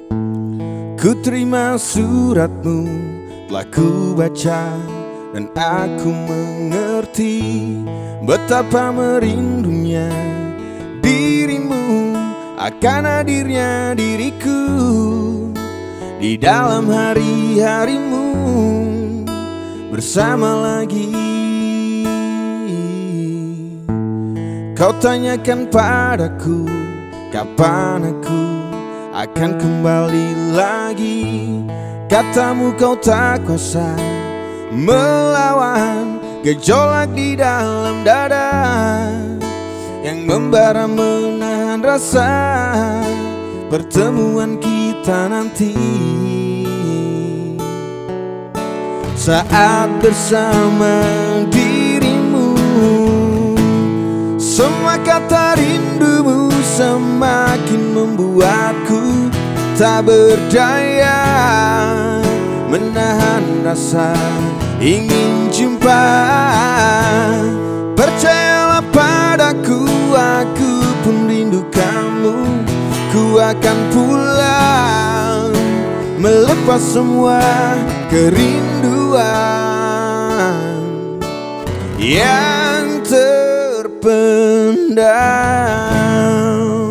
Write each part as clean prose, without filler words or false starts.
Ku terima suratmu, telah ku baca dan aku mengerti betapa merindunya dirimu akan hadirnya diriku di dalam hari-harimu bersama lagi. Kau tanyakan padaku kapan aku akan kembali lagi. Katamu kau tak kuasa melawan gejolak di dalam dada yang membara menahan rasa pertemuan kita nanti. Saat bersama dirimu, semua kata rindumu semakin membuatku tak berdaya menahan rasa ingin jumpa. Percayalah padaku, aku pun rindu kamu. Ku akan pulang melepas semua kerinduan yang terpendam.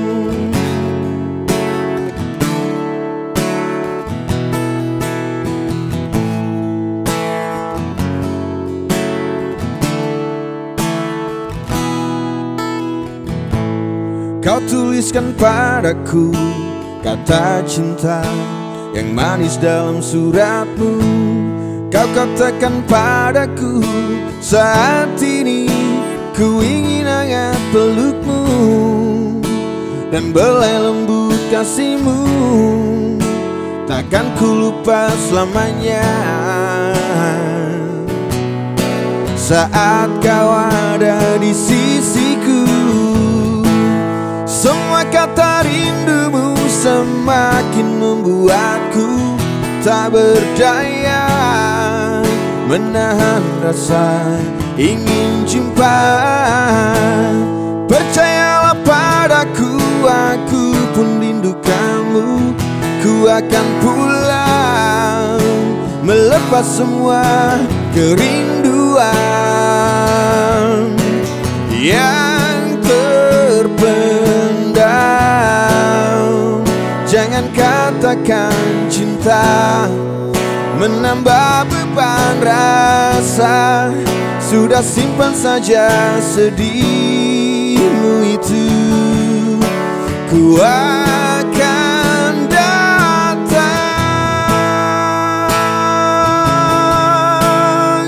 Kau tuliskan padaku kata cinta yang manis dalam suratmu. Kau katakan padaku saat ini ku ingin hangat pelukmu dan belai lembut kasihmu. Takkan ku lupa selamanya saat kau ada di sisiku. Semua kata rindumu semakin membuatku tak berdaya menahan rasa ingin jumpa. Percayalah padaku, aku pun rindu kamu. Ku akan pulang melepas semua kerinduan yang terpendam. Jangan katakan cinta menambah beban rasa. Sudah simpan saja sedihmu itu. Ku akan datang,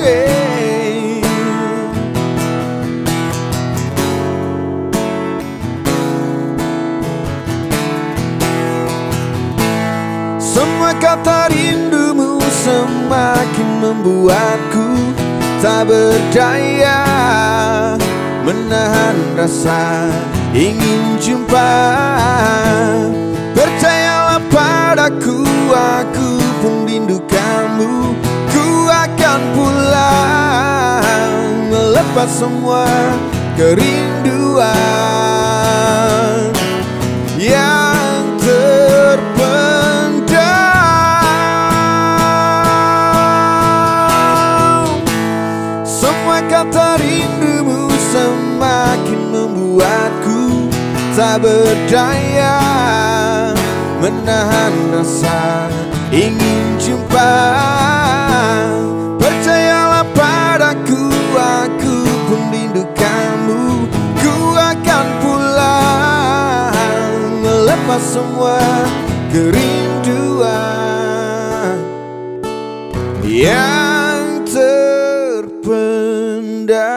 Semua kata rindumu semakin membuatku tak berdaya menahan rasa ingin jumpa. Percayalah padaku, aku pun rindu kamu. Ku akan pulang melepas semua kerinduan yang terpendam. Semua kata rindumu semakin membuatku tak berdaya menahan rasa ingin jumpa. Percayalah padaku, aku pun rindu kamu. Ku akan pulang melepas semua kerinduan yang terpendam.